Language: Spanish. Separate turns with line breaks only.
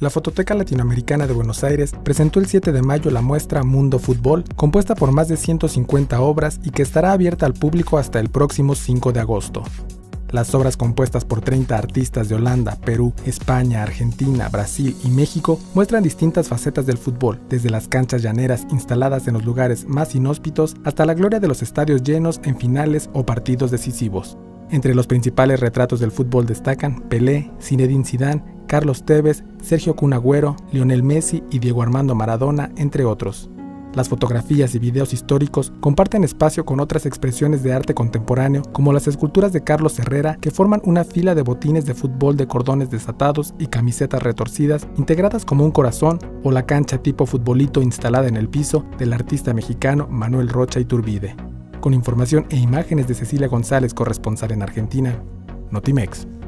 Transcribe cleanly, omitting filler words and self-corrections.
La Fototeca Latinoamericana de Buenos Aires presentó el 7 de mayo la muestra Mundo Fútbol, compuesta por más de 150 obras y que estará abierta al público hasta el próximo 5 de agosto. Las obras, compuestas por 30 artistas de Holanda, Perú, España, Argentina, Brasil y México, muestran distintas facetas del fútbol, desde las canchas llaneras instaladas en los lugares más inhóspitos hasta la gloria de los estadios llenos en finales o partidos decisivos. Entre los principales retratos del fútbol destacan Pelé, Zinedine Zidane, Carlos Tevez, Sergio Kun Agüero, Lionel Messi y Diego Armando Maradona, entre otros. Las fotografías y videos históricos comparten espacio con otras expresiones de arte contemporáneo, como las esculturas de Carlos Herrera, que forman una fila de botines de fútbol de cordones desatados y camisetas retorcidas integradas como un corazón, o la cancha tipo futbolito instalada en el piso del artista mexicano Manuel Rocha Iturbide. Con información e imágenes de Cecilia González, corresponsal en Argentina, Notimex.